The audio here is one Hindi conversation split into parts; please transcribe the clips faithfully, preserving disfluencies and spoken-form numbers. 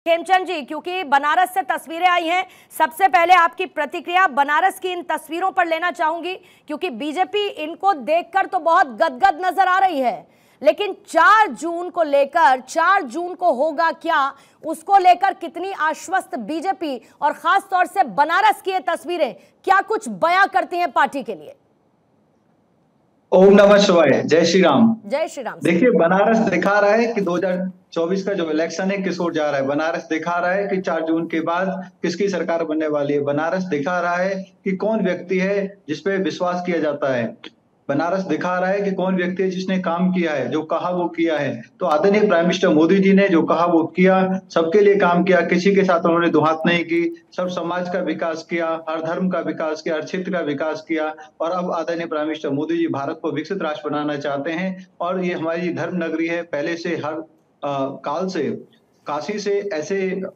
खेमचंद जी, क्योंकि बनारस से तस्वीरें आई हैं, सबसे पहले आपकी प्रतिक्रिया बनारस की इन तस्वीरों पर लेना चाहूंगी, क्योंकि बीजेपी इनको देखकर तो बहुत गदगद नजर आ रही है, लेकिन चार जून को लेकर चार जून को होगा क्या, उसको लेकर कितनी आश्वस्त बीजेपी और खास तौर से बनारस की ये तस्वीरें क्या कुछ बयां करती हैं पार्टी के लिए? ओम नमः शिवाय, जय श्री राम। जय श्री राम। देखिए, बनारस दिखा रहा है कि दो हज़ार चौबीस का जो इलेक्शन है किस ओर जा रहा है। बनारस दिखा रहा है कि चार जून के बाद किसकी सरकार बनने वाली है। बनारस दिखा रहा है कि कौन व्यक्ति है जिसपे विश्वास किया जाता है। बनारस दिखा रहा है कि कौन व्यक्ति है जिसने काम किया है, जो कहा वो किया है। तो आदरणीय प्राइम मिनिस्टर मोदी जी ने जो कहा वो किया, सबके लिए काम किया, किसी के साथ उन्होंने दुहात नहीं की, सब समाज का विकास किया, हर धर्म का विकास किया, हर क्षेत्र का विकास किया। और अब आदरणीय प्राइम मिनिस्टर मोदी जी भारत को विकसित राष्ट्र बनाना चाहते हैं। और ये हमारी धर्म नगरी है, पहले से हर आ, काल से काशी से ऐसे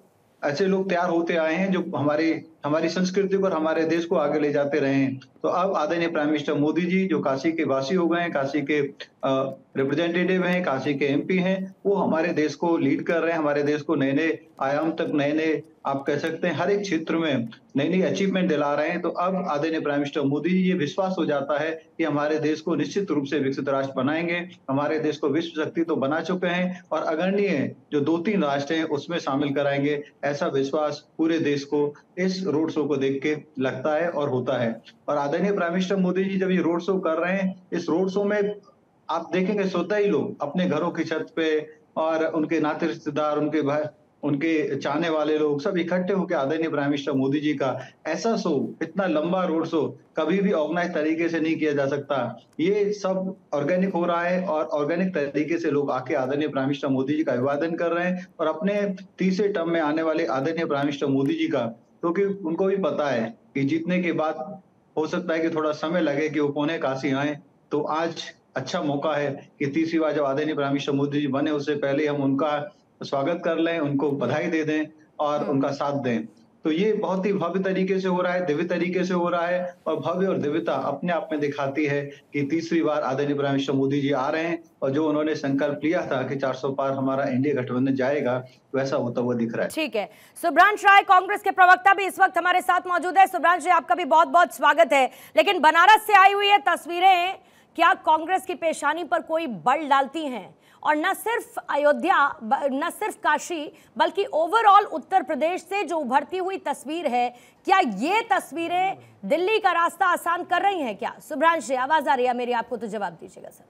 ऐसे लोग तैयार होते आए हैं जो हमारे हमारी संस्कृति को और हमारे देश को आगे ले जाते रहे हैं। तो अब आदरणीय प्राइम मिनिस्टर मोदी जी जो काशी के वासी हो गए हैं, काशी के रिप्रेजेंटेटिव हैं, काशी के एमपी हैं, वो हमारे देश को लीड कर रहे हैं, हमारे देश को नए नए आयाम तक, नए नए आप कह सकते हैं हर एक क्षेत्र में नई नई अचीवमेंट दिला रहे हैं। तो अब आदरणीय प्राइम मिनिस्टर मोदी जी ये विश्वास हो जाता है कि हमारे देश को निश्चित रूप से विकसित राष्ट्र बनाएंगे। हमारे देश को विश्व शक्ति तो बना चुके हैं और अग्रणीय जो दो तीन राष्ट्र हैं उसमें शामिल कराएंगे, ऐसा विश्वास पूरे देश को इस रोड शो को देख के लगता है और होता है। और आदरणीय प्राइम मिनिस्टर मोदी जी जब ये रोड शो कर रहे हैं, इस रोड शो में आप देखेंगे स्वतः ही लोग अपने घरों की छत पे और उनके नाते रिश्तेदार, उनके भाई, उनके चाहने वाले लोग सब इकट्ठे होकर आदरणीय प्राइम मिनिस्टर मोदी जी का ऐसा शो, इतना लंबा रोड शो कभी भी ऑर्गेनाइज तरीके से नहीं किया जा सकता। ये सब ऑर्गेनिक हो रहा है और ऑर्गेनिक तरीके से लोग आके आदरणीय प्राइम मिनिस्टर मोदी जी का अभिवादन कर रहे हैं और अपने तीसरे टर्म में आने वाले आदरणीय प्राइम मिनिस्टर मोदी जी का, क्योंकि तो उनको भी पता है कि जीतने के बाद हो सकता है कि थोड़ा समय लगे कि वो पुणे काशी आए। तो आज अच्छा मौका है कि तीसरी बार जब आदरणीय प्राइम मिनिस्टर मोदी जी बने उससे पहले हम उनका स्वागत कर लें, उनको बधाई दे दें और उनका साथ दें। तो ये बहुत ही भव्य तरीके से हो रहा है, दिव्य तरीके से हो रहा है और भव्य और दिव्यता अपने आप में दिखाती है कि तीसरी बार आदरणीय प्राइम मिनिस्टर मोदी जी आ रहे हैं और जो उन्होंने संकल्प लिया था कि चार सौ पार हमारा इंडिया गठबंधन जाएगा, वैसा होता हुआ दिख रहा है। ठीक है, सुभ्रांश राय कांग्रेस के प्रवक्ता भी इस वक्त हमारे साथ मौजूद है। सुभ्रांश जी, आपका भी बहुत बहुत स्वागत है। लेकिन बनारस से आई हुई ये तस्वीरें क्या कांग्रेस की पेशानी पर कोई बल डालती हैं? और न सिर्फ अयोध्या, न सिर्फ काशी, बल्कि ओवरऑल उत्तर प्रदेश से जो उभरती हुई तस्वीर है, क्या ये तस्वीरें दिल्ली का रास्ता आसान कर रही हैं क्या? सुभ्रांश जी, आवाज आ रही है मेरी आपको, तो जवाब दीजिएगा सर।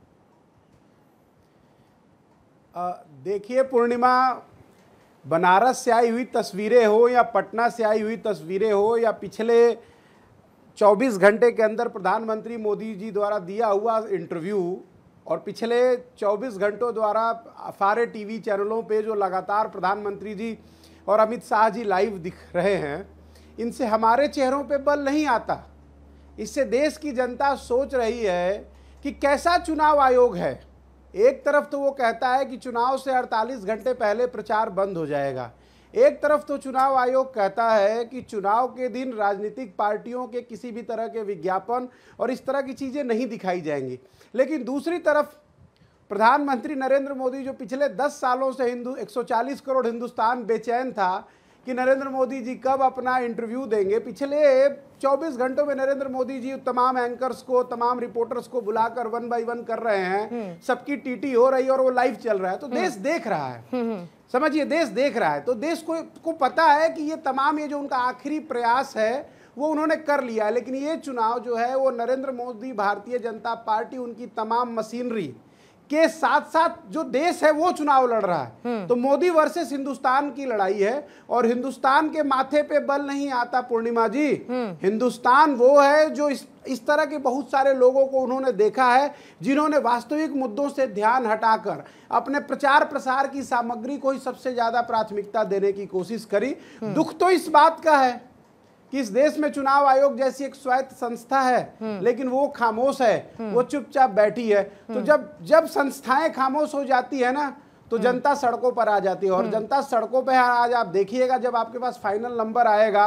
देखिए पूर्णिमा, बनारस से आई हुई तस्वीरें हो या पटना से आई हुई तस्वीरें हो या पिछले चौबीस घंटे के अंदर प्रधानमंत्री मोदी जी द्वारा दिया हुआ इंटरव्यू और पिछले चौबीस घंटों द्वारा सारे टीवी चैनलों पे जो लगातार प्रधानमंत्री जी और अमित शाह जी लाइव दिख रहे हैं, इनसे हमारे चेहरों पे बल नहीं आता। इससे देश की जनता सोच रही है कि कैसा चुनाव आयोग है। एक तरफ तो वो कहता है कि चुनाव से अड़तालीस घंटे पहले प्रचार बंद हो जाएगा, एक तरफ तो चुनाव आयोग कहता है कि चुनाव के दिन राजनीतिक पार्टियों के किसी भी तरह के विज्ञापन और इस तरह की चीज़ें नहीं दिखाई जाएंगी। लेकिन दूसरी तरफ प्रधानमंत्री नरेंद्र मोदी जो पिछले दस सालों से हिंदू एक सौ चालीस करोड़ हिंदुस्तान बेचैन था कि नरेंद्र मोदी जी कब अपना इंटरव्यू देंगे, पिछले चौबीस घंटों में नरेंद्र मोदी जी तमाम एंकर्स को, तमाम रिपोर्टर्स को बुलाकर वन बाय वन कर रहे हैं, सबकी टीटी हो रही है और वो लाइव चल रहा है। तो देश देख रहा है, समझिए, देश देख रहा है। तो देश को को पता है कि ये तमाम ये जो उनका आखिरी प्रयास है वो उन्होंने कर लिया है। लेकिन ये चुनाव जो है वो नरेंद्र मोदी, भारतीय जनता पार्टी, उनकी तमाम मशीनरी के साथ साथ जो देश है वो चुनाव लड़ रहा है। तो मोदी वर्सेस हिंदुस्तान की लड़ाई है और हिंदुस्तान के माथे पे बल नहीं आता पूर्णिमा जी। हिंदुस्तान वो है जो इस इस तरह के बहुत सारे लोगों को उन्होंने देखा है जिन्होंने वास्तविक मुद्दों से ध्यान हटाकर अपने प्रचार प्रसार की सामग्री को ही सबसे ज्यादा प्राथमिकता देने की कोशिश करी। दुख तो इस बात का है कि इस देश में चुनाव आयोग जैसी एक स्वायत्त संस्था है लेकिन वो खामोश है, वो चुपचाप बैठी है। तो जब जब संस्थाएं खामोश हो जाती है ना, तो जनता सड़कों पर आ जाती है। और जनता सड़कों पर आज आप देखिएगा, जब आपके पास फाइनल नंबर आएगा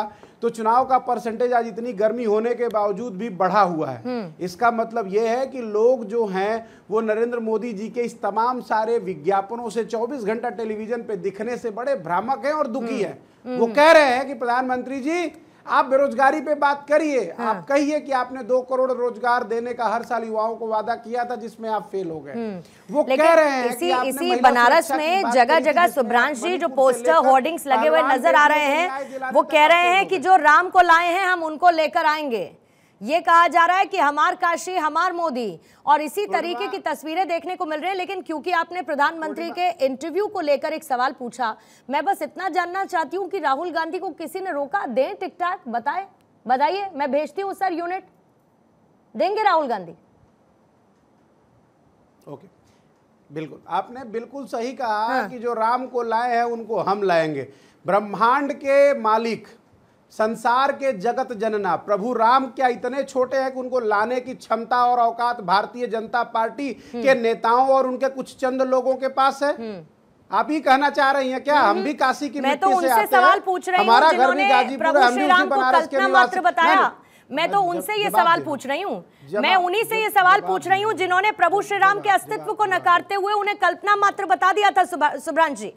तो चुनाव का परसेंटेज आज इतनी गर्मी होने के बावजूद भी बढ़ा हुआ है। इसका मतलब यह है कि लोग जो हैं वो नरेंद्र मोदी जी के इस तमाम सारे विज्ञापनों से चौबीस घंटा टेलीविजन पे दिखने से बड़े भ्रामक हैं और दुखी हैं। वो कह रहे हैं कि प्रधानमंत्री जी आप बेरोजगारी पे बात करिए, हाँ। आप कहिए कि आपने दो करोड़ रोजगार देने का हर साल युवाओं को वादा किया था जिसमें आप फेल हो गए। वो कह रहे हैं इसी, कि इसी बनारस में जगह जगह सुब्रांश जी जो पोस्टर होर्डिंग्स लगे हुए नजर आ रहे हैं, वो कह रहे हैं कि जो राम को लाए हैं हम उनको लेकर आएंगे। ये कहा जा रहा है कि हमार काशी हमार मोदी, और इसी तरीके की तस्वीरें देखने को मिल रही है। लेकिन क्योंकि आपने प्रधानमंत्री के इंटरव्यू को लेकर एक सवाल पूछा, मैं बस इतना जानना चाहती हूं कि राहुल गांधी को किसी ने रोका? दें टिक टाक, बताए बताइए, मैं भेजती हूं सर यूनिट। देंगे राहुल गांधी? ओके, बिल्कुल आपने बिल्कुल सही कहा। हाँ। कि जो राम को लाए हैं उनको हम लाएंगे। ब्रह्मांड के मालिक, संसार के जगत जनना प्रभु राम क्या इतने छोटे हैं कि उनको लाने की क्षमता और औकात भारतीय जनता पार्टी के नेताओं और उनके कुछ चंद लोगों के पास है? आप ही कहना चाह रही हैं क्या? हम भी काशी की मिट्टी तो से आते सवाल पूछ रही हमारा घर भी गाजीपुर, हम भी उसी बनारस के निवासी। बताया मैं तो उनसे ये सवाल पूछ रही हूँ, मैं उन्हीं से ये सवाल पूछ रही हूँ जिन्होंने प्रभु श्री राम के अस्तित्व को नकारते हुए उन्हें कल्पना मात्र बता दिया था। सुब्रांश जी,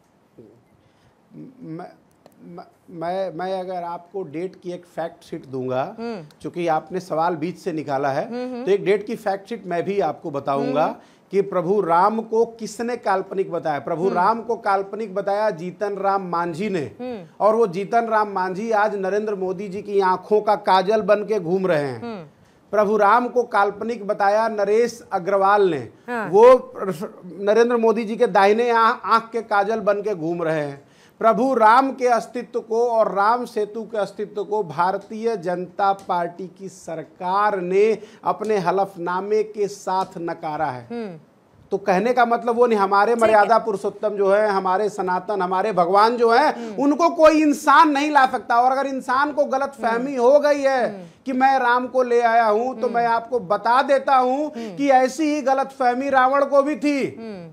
मैं मैं अगर आपको डेट की एक फैक्ट शीट दूंगा, क्योंकि आपने सवाल बीच से निकाला है, तो एक डेट की फैक्ट शीट मैं भी आपको बताऊंगा कि प्रभु राम को किसने काल्पनिक बताया। प्रभु राम को काल्पनिक बताया जीतन राम मांझी ने, और वो जीतन राम मांझी आज नरेंद्र मोदी जी की आंखों का काजल बन के घूम रहे हैं। प्रभु राम को काल्पनिक बताया नरेश अग्रवाल ने, हाँ। वो नरेंद्र मोदी जी के दाहिने आंख के काजल बन के घूम रहे हैं। प्रभु राम के अस्तित्व को और राम सेतु के अस्तित्व को भारतीय जनता पार्टी की सरकार ने अपने हलफनामे के साथ नकारा है। तो कहने का मतलब वो नहीं, हमारे मर्यादा पुरुषोत्तम जो है, हमारे सनातन, हमारे भगवान जो है, उनको कोई इंसान नहीं ला सकता। और अगर इंसान को गलत फहमी हो गई है कि मैं राम को ले आया हूं, तो मैं आपको बता देता हूं कि ऐसी ही गलत फहमी रावण को भी थी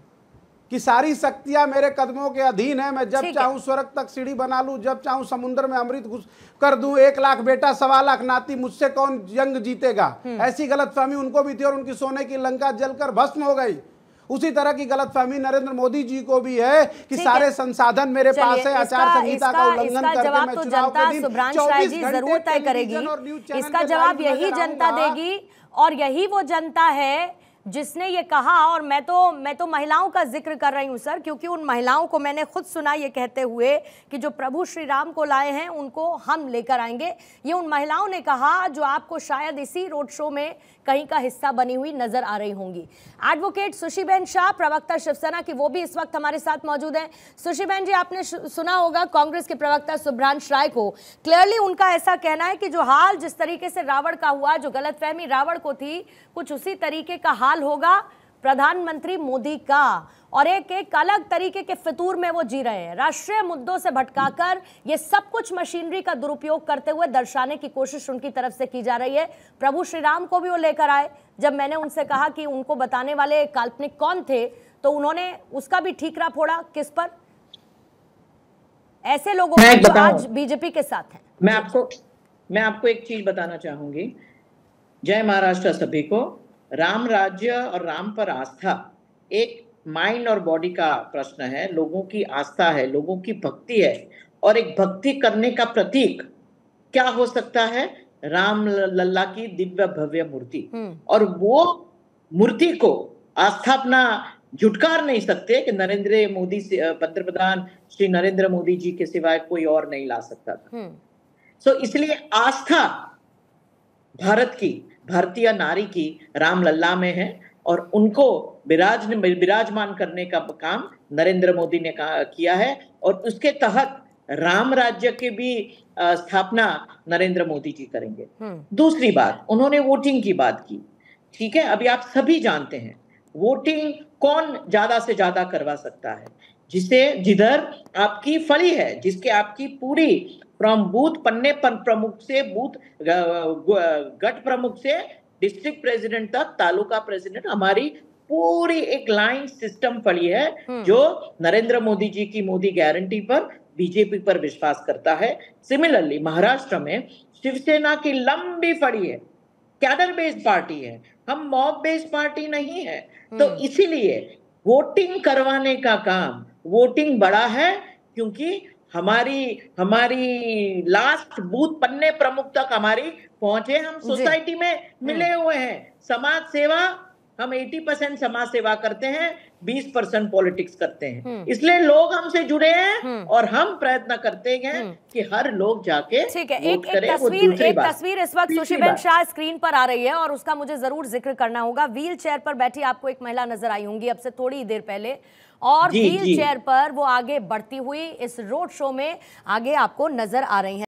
कि सारी शक्तियां मेरे कदमों के अधीन है, मैं जब चाहूं स्वर्ग तक सीढ़ी बना लूं, जब चाहूं समुद्र में अमृत घुस कर दूं, एक लाख बेटा सवा लाख नाती, मुझसे कौन जंग जीतेगा। ऐसी गलतफहमी उनको भी थी और उनकी सोने की लंका जलकर भस्म हो गई। उसी तरह की गलतफहमी नरेंद्र मोदी जी को भी है कि सारे संसाधन मेरे पास है, आचार संहिता का उल्लंघन करके मैं चुनाव के दिन चौबीस घंटे जरूर तय करेगी। इसका जवाब यही जनता देगी, और यही वो जनता है जिसने ये कहा। और मैं तो मैं तो महिलाओं का जिक्र कर रही हूं सर, क्योंकि उन महिलाओं को मैंने खुद सुना ये कहते हुए कि जो प्रभु श्री राम को लाए हैं उनको हम लेकर आएंगे। ये उन महिलाओं ने कहा जो आपको शायद इसी रोड शो में कहीं का हिस्सा बनी हुई नजर आ रही होंगी। एडवोकेट सुशीबेन शाह, प्रवक्ता शिवसेना की, वो भी इस वक्त हमारे साथ मौजूद हैं। सुशीबेन जी, आपने सुना होगा कांग्रेस के प्रवक्ता सुब्रांश राय को। क्लियरली उनका ऐसा कहना है कि जो हाल जिस तरीके से रावण का हुआ, जो गलतफहमी रावण को थी, कुछ उसी तरीके का हाल होगा प्रधानमंत्री मोदी का। और एक एक अलग तरीके के फितूर में वो जी रहे हैं, राष्ट्रीय मुद्दों से भटकाकर ये सब कुछ मशीनरी का दुरुपयोग करते हुए दर्शाने की कोशिश उनकी तरफ से की जा रही है। प्रभु श्री राम को भी वो लेकर आए। जब मैंने उनसे कहा कि उनको बताने वाले काल्पनिक कौन थे, तो उन्होंने उसका भी ठीकरा फोड़ा। किस पर? ऐसे लोगों को जो आज बीजेपी के साथ हैं। मैं आपको मैं आपको एक चीज बताना चाहूंगी। जय महाराष्ट्र सभी को। राम राज्य और राम पर आस्था एक माइंड और बॉडी का प्रश्न है। लोगों की आस्था है, लोगों की भक्ति है, और एक भक्ति करने का प्रतीक क्या हो सकता है? राम लल्ला की दिव्य भव्य मूर्ति। और वो मूर्ति को आस्था अपना झुटकार नहीं सकते कि नरेंद्र मोदी से, पंतप्रधान श्री नरेंद्र मोदी जी के सिवाय कोई और नहीं ला सकता था। सो so, इसलिए आस्था भारत की, भारतीय नारी की राम लल्ला में है, और उनको विराज विराजमान करने का काम नरेंद्र मोदी ने किया है। और उसके तहत राम राज्य की भी स्थापना नरेंद्र मोदी जी करेंगे। दूसरी बात, उन्होंने वोटिंग की बात की। ठीक है, अभी आप सभी जानते हैं वोटिंग कौन ज्यादा से ज्यादा करवा सकता है? जिसे जिधर आपकी फली है, जिसके आपकी पूरी फ्रॉम बूथ पन्ने प्रमुख से बूथ गट प्रमुख से डिस्ट्रिक्ट प्रेसिडेंट तक, तालुका प्रेसिडेंट, हमारी पूरी एक लाइन सिस्टम पड़ी है जो नरेंद्र मोदी जी की मोदी गारंटी पर, बीजेपी पर विश्वास करता है। सिमिलरली महाराष्ट्र में शिवसेना की लंबी फड़ी है, कैडर बेस्ड पार्टी है, हम मॉब बेस्ड पार्टी नहीं है। तो इसीलिए वोटिंग करवाने का काम, वोटिंग बड़ा है क्योंकि हमारी हमारी लास्ट बूथ पन्ने प्रमुख तक हमारी पहुंचे, हम सोसाइटी में मिले हुए हैं। समाज सेवा, हम अस्सी परसेंट समाज सेवा करते हैं, बीस परसेंट पॉलिटिक्स करते हैं, इसलिए लोग हमसे जुड़े हैं और हम प्रयत्न करते हैं कि हर लोग जाके ठीक है। एक एक तस्वीर एक तस्वीर इस वक्त सुशीबेन शाह स्क्रीन पर आ रही है और उसका मुझे जरूर जिक्र करना होगा। व्हील चेयर पर बैठी आपको एक महिला नजर आई होंगी अब से थोड़ी देर पहले, और व्हील चेयर पर वो आगे बढ़ती हुई इस रोड शो में आगे आपको नजर आ रही है।